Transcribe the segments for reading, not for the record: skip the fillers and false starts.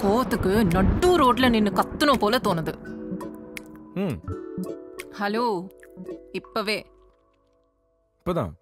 கோத்துக்கு நடு ரோட்ல நின்னு கத்தணும் போல தோணுது. ஹலோ, இப்பவே இப்பதான்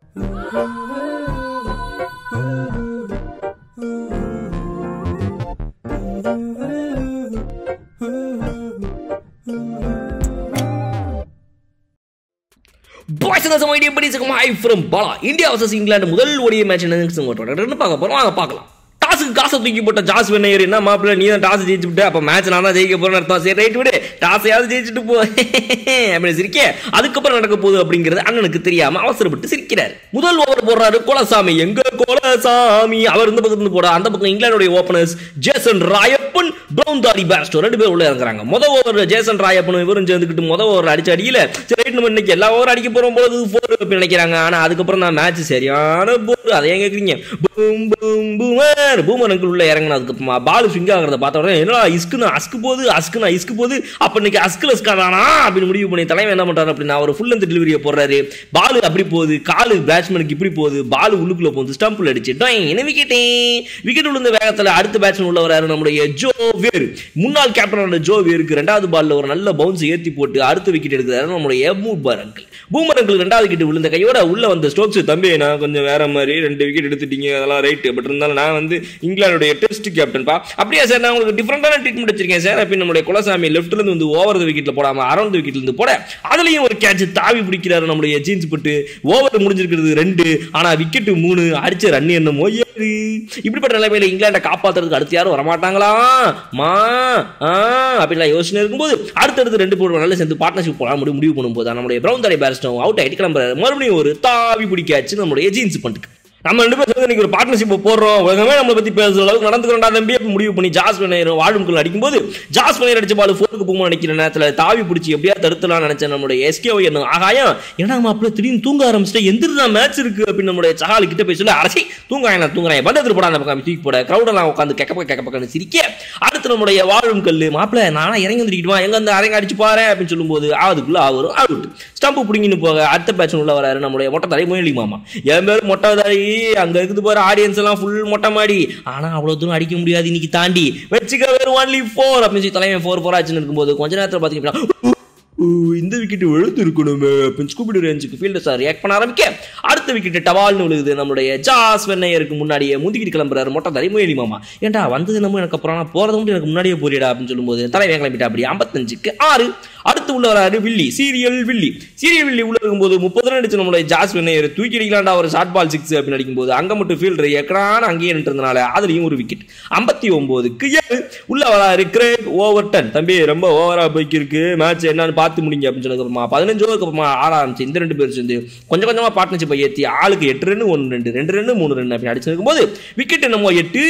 Boys and girls, my dear buddies, hi from Balaw. India vs England முதல் ODI மேட்ச் என்னன்னு பார்க்க போறோம். வாங்க பார்க்கலாம். டாஸுக்கு காசை தூக்கி போட்ட ஜாஸ் வென்னையர் என்ன மாப்பிள்ள நீ தான் டாஸ் ஜெயிச்சு விட்டு அப்ப மேட்ச் நான் தான் ஜெயிக்க போறேன்னு அர்த்தம். சரி ரைட் விடு, டாஸையாவது ஜெயிச்சுட்டு போ அப்படின்னு சிரிக்க. அதுக்கப்புறம் நடக்க போகுது அப்படிங்கிறது அண்ணனுக்கு தெரியாம அவசரப்பட்டு சிரிக்கிறார். முதல் ஓவர் போடுறாரு கோலசாமி. எங்க கோலசாமி அவர் இந்த பக்கத்துல போட, அந்த பக்கம் இங்கிலாந்துடைய ஓபனர்ஸ் ஜேசன் ராயப்பன், பிரவுன்தாரி பேஸ்டோ ரெண்டு பேரும் உள்ள இறங்குறாங்க. முதல் ஓவர் ஜேசன் ராயப்பன் இவரும் சேர்ந்துக்கிட்டு முதல் ஓவர் அடிச்சு அடியில சரி ரைட் நம்ம இன்னைக்கு எல்லா ஓவர் அடிக்க போறோம் போது 4 நினைக்கிறாங்க. ஆனா அதுக்கப்புறம் நான் மேட்ச் சரியான போர். அதை ஏன் கேக்குறீங்க? Boom boom boomer boomer uncle உள்ள இறங்கினதுக்கு பால் ஸ்விங் ஆகிறத பார்த்த உடனே என்னடா இஸ்குன்னு அஸ்கு போகுது, அஸ்குனா இஸ்கு போகுது, அப்ப இன்னைக்கு அஸ்குல ஸ்காதானா அப்படின்னு முடிவு பண்ணி தலைவன் என்ன பண்றாரு அப்படின்னா ஒரு ஃபுல் லென்த் டெலிவரியை போடுறாரு. பால் அப்படி போகுது, காலு பேட்ஸ்மேனுக்கு இப்படி போகுது, பால் உள்ளுக்குள்ள போகுது, ஸ்டம்பில் அடிச்சு என்ன விக்கெட் விழுந்த வேகத்தில் அடுத்த பேட்ஸ்மேன் உள்ள வராரு நம்முடைய ஜோ வேர். முன்னாள் கேப்டனான ஜோ வேருக்கு ரெண்டாவது பால்ல ஒரு நல்ல பவுன்ஸ் ஏற்றி போட்டு அடுத்த விக்கெட் எடுக்கிறாரு நம்முடைய பூமர் அங்கிள். பூமர் அங்கிள் ரெண்டாவது விக்கெட் விழுந்த கையோட உள்ள வந்த ஸ்டோக்ஸ், தம்பி நான் கொஞ்சம் வேற மாதிரி 2 விக்கெட் எடுத்துட்டீங்க, அதெல்லாம் ரைட், பட் இருந்தாலும் நான் வந்து இங்கிலாந்துடைய டெஸ்ட் கேப்டன்பா. அப்படியே சார் நான் உங்களுக்கு டிஃபரெண்டான ட்ரீட்மெண்ட் வச்சிருக்கேன் சார். அப்படி நம்மளுடைய குலசாமி லெஃப்ட்ல இருந்து வந்து ஓவர் விக்கெட்ல போடாம அரௌண்ட் விக்கெட்ல இருந்து போட அதுலயும் ஒரு கேட்ச் தாவி பிடிக்கிறாரு நம்மளுடைய ஜீன்ஸ் பட்டு. ஓவர் முடிஞ்சிருக்கிறது 2, ஆனா விக்கெட் 3, அடிச்ச ரன் என்னமோ 7. இப்படிப்பட்ட நிலைமையில இங்கிலாண்டை காப்பாத்துறதுக்கு அடுத்து யாரும் வரமாட்டாங்களா மா அப்படிலாம் யோசனை இருக்கும்போது அடுத்தடுத்து 2 பேரும் நல்ல சேர்ந்து பார்ட்னர்ஷிப் போலாம் முடிவு பண்ணும்போது நம்மளுடைய பிரவுன்தாரி பேஸ்டோ அவுட் ஆயிட்டு கிளம்புறாரு. மறுபடியும் ஒரு தாவி பிடிக்காச்சு நம்மளுடைய ஜீன்ஸ் பண்ணிட்டு நம்ம 2 பேரும் சேர்ந்து ஒரு பார்ட்னர்ஷிப் போடுறோம், உலகமே நம்மளை பத்தி பேசுற அளவுக்கு நடந்துக்கிறோம்டா தம்பி முடிவு பண்ணி ஜாஸ் வென்னையர் வாழும்குள்ள அடிக்கும்போது ஜாஸ் வென்னையர் அடிச்ச பால் 4க்கு போகும் நினைக்கிற நேரத்தில் தாவி பிடிச்சி எப்படியா தடுத்தலாம் நினைச்சேன் நம்மளுடைய எஸ்கேஓ என்ன ஆகாயம் ஏன்னா மாப்பிள்ள திடீர்னு தூங்க ஆரம்பிச்சுட்டு எந்திரா மேட்ச் இருக்கு அப்படின்னு நம்மளுடைய சஹால் கிட்ட போய் சொல்லி அரசி தூங்காங்க நான் தூங்குறேன் பண்டத்தில் போட அந்த பக்கம் தூக்கி போட கிரௌடெல்லாம் உட்காந்து கெக்கப்பக்கன்னு சிரிக்க. அடுத்து நம்மளுடைய வாழும் கல்லு மாப்பிள்ள நானா இறங்கி வந்துருக்கிட்டுமா எங்க அந்த அரங்க அடிச்சு பாரு அப்படின்னு சொல்லும்போது அதுக்குள்ள அவரும் அவுட். ஸ்டம்பு பிடிங்கின்னு போக அடுத்த பேட்ச் உள்ள வராரு நம்மளுடைய மொட்டை தலை முயலி மாமா. என் பேர் மொட்டை தலை, அங்க இருக்குது பாரு ஆடியன்ஸ் எல்லாம் ஃபுல் மொட்டை மாடி, ஆனா அவ்வளவு தூரம் அடிக்க முடியாது இன்னைக்கு தாண்டி வச்சுக்க வேறு ஒன்லி 4 அப்படின்னு சொல்லி தலைவன் 4 ஆச்சுன்னு இருக்கும்போது கொஞ்ச நேரத்தில் பாத்தீங்கன்னா இந்த விக்கெட் எழுத்து இருக்கணுமே அப்படின்னு ஸ்கூபிடி ரேஞ்சுக்கு ஃபீல்டர் சார் ரியாக்ட் பண்ண ஆரம்பிக்க அடுத்த விக்கெட் டவால்னு விழுகுது. நம்மளுடைய ஜாஸ் வென்னையருக்கு முன்னாடியே முந்திக்கிட்டு கிளம்புறாரு மொட்டை தலை முயலி மாமா. ஏன்டா வந்தது நம்ம எனக்கு அப்புறம் போறது மட்டும் எனக்கு முன்னாடியே போறியடா அப்படின்னு சொல்லும்போது தலைவன் கிளம்பிட்டா அப்படி 55க்கு 6. அடுத்து உள்ள வராரு வில்லி, சீரியல் வில்லி உள்ள இருக்கும்போது 30 ரன் அடிச்சு நம்மளுடைய ஜாஸ் வென்னையர் தூக்கி அடிக்கலாண்டா ஒரு ஷார்ட் பால் 6 அப்படின்னு அடிக்கும்போது அங்க மட்டும் ஃபீல்டர் எக்கடான அங்கேயே நின்றதுனால அதுலயும் ஒரு விக்கெட். 59க்கு 7 உள்ள வராரு கிரேக் ஓவர்டன். தம்பி ரொம்ப ஓவரா போய்க்கு இருக்கு மேட்ச் என்னன்னு பார்த்து முடிங்க அப்படின்னு சொன்னதுக்கப்புறமா 15 ஓவருக்கு அப்புறமா ஆட ஆரம்பிச்சு இந்த 2 பேரும் சேர்ந்து கொஞ்சம் கொஞ்சமா பார்ட்னர்ஷிப் ஏற்றி ஆளுக்கு 8 ரன் 1 2 2 ரன் 3 ரன் அப்படி அடிச்சிருக்கும் போது விக்கெட் என்னமோ 8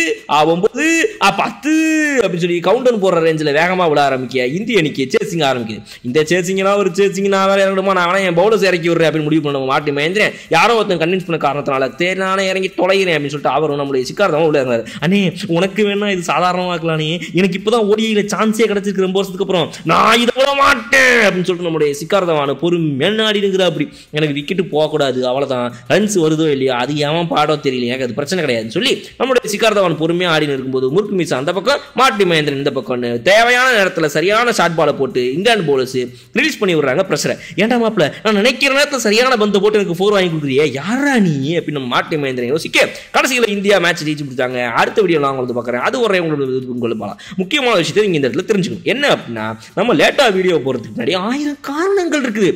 9 10 அப்படின்னு சொல்லி கவுண்டர் போடுற ரேஞ்சில் வேகமா விட ஆரம்பிக்க இந்திய அணிக்கு சேசிங் ஆரம்பிக்குது. இந்த சேசிங்லாம் ஒரு சேசிங் நான் வேற இறங்கணுமா நான் என் பவுலர்ஸ் இறக்கி விடுறேன் அப்படின்னு முடிவு பண்ண மாட்டி மயந்திரன் யாரோ ஒருத்தன் கன்வின்ஸ் பண்ண காரணத்தினால தேர் நானே இறங்கி தொலைகிறேன் அப்படின்னு சொல்லிட்டு அவரும் நம்மளுடைய சிக்கார்தான் உள்ள இருந்தாரு. அண்ணே உனக்கு வேணா இது சாதாரணமாக்கலானே, எனக்கு இப்பதான் ஓடிஐல சான்ஸே கிடைச்சிருக்கு 2 வருஷத்துக்கு அப்புறம், நான் இதை விட மாட்டேன் அப்படின்னு சொல்லிட்டு நம்மளுடைய சிக்கார்தவான பொறுமையான ஆடிடுங்கிற அப்படி எனக்கு விக்கெட்டு போகக்கூடாது அவ்வளவுதான், ரன்ஸ் வருதோ இல்லையா அது ஏன் பாடோ தெரியல எனக்கு அது பிரச்சனை கிடையாதுன்னு சொல்லி நம்மளுடைய சிக்கார்தவான் பொறுமையா ஆடினு இருக்கும்போது முருக்கு மிஸ் அந்த பக்கம் மாட்டி மகேந்திரன் இந்த பக்கம் தேவையான நேரத்தில் சரியான ஷார்ட் பாலை போட்டு இங்கிலாந்து போலர்ஸ் ரிலீஸ் பண்ணி விடுறாங்க பிரஷரை. ஏன்டா மாப்பிள்ள நான் நினைக்கிற நேரத்தில் சரியான பந்து போட்டு எனக்கு 4 வாங்கி கொடுக்குறியே யாரா நீ அப்படின்னு நம்ம மாட்டி மகேந்திரன் யோசிக்க கடைசியில் இந்தியா மேட்ச் ஜெயிச்சு கொடுத்தாங்க. அடுத்த வீடியோ நான் உங்களுக்கு பார்க்குறேன், அது ஒரு உங்களுக்கு முக்கியமான விஷயத்தை நீங்க இந்த இடத்துல தெரிஞ்சுக்கணும். என்ன அப்படின்னா நம்ம லேட்டா வீடியோ போறதுக்கு முன்னாடி 1000 காரணங்கள் இருக்குது.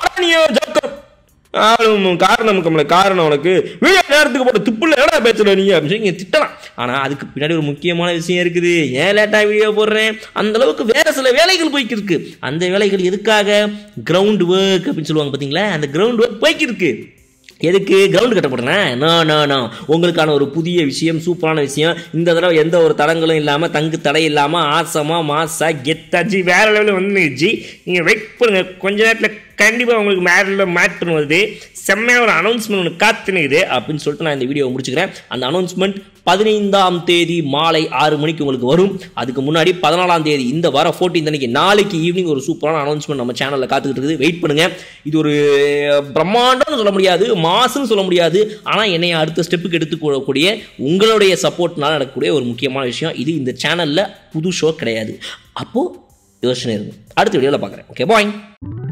காரணம் உனக்கு வீடியோ நேரத்துக்கு போட்ட துப்புல ஏடா பேசுற நீ அப்படின்னு சொல்லி திட்டலாம். ஆனா அதுக்கு பின்னாடி ஒரு முக்கியமான விஷயம் இருக்குது. ஏன் லேட்டா வீடியோ போடுறேன், அந்த அளவுக்கு வேற சில வேலைகள் போய்க்கு இருக்கு. அந்த வேலைகள் எதுக்காக? கிரவுண்ட் ஒர்க் அப்படின்னு சொல்லுவாங்க பாத்தீங்களா, அந்த கிரவுண்ட் ஒர்க் போய்க்கு இருக்கு. எதுக்கு? கிரவுண்ட் கட்ட போடுறேன். நோ உங்களுக்கான ஒரு புதிய விஷயம், சூப்பரான விஷயம். இந்த தடவை எந்த ஒரு தடங்களும் இல்லாமல் தங்கு தடை இல்லாமல் ஆசமா மாசா கெத்தாஜி வேற லெவலில் வந்துச்சு. நீங்கள் வெயிட் பண்ணுங்க, கொஞ்ச நேரத்தில் கண்டிப்பாக உங்களுக்கு மேட்ரு வருது, செம்மையாக ஒரு அனௌன்ஸ்மெண்ட் ஒன்று காத்துனுக்குது அப்படின்னு சொல்லிட்டு நான் இந்த வீடியோவை முடிச்சுக்கிறேன். அந்த அனௌன்ஸ்மெண்ட் 15ஆம் தேதி மாலை 6 மணிக்கு உங்களுக்கு வரும். அதுக்கு முன்னாடி 14ஆம் தேதி இந்த வாரம் 14 அன்னைக்கு நாளைக்கு ஈவினிங் ஒரு சூப்பரான அனௌன்ஸ்மெண்ட் நம்ம சேனலில் காத்துக்கிட்டு இருக்குது. வெயிட் பண்ணுங்க. இது ஒரு பிரம்மாண்டம்னு சொல்ல முடியாது, மாசுன்னு சொல்ல முடியாது, ஆனால் என்னை அடுத்த ஸ்டெப்புக்கு எடுத்துக்கூடக்கூடிய உங்களுடைய சப்போர்ட்னால நடக்கக்கூடிய ஒரு முக்கியமான விஷயம். இது இந்த சேனலில் புது ஷோ கிடையாது. அப்போது யோசனை இருக்கும். அடுத்த வீடியோவில் பார்க்குறேன். ஓகே, பாய்.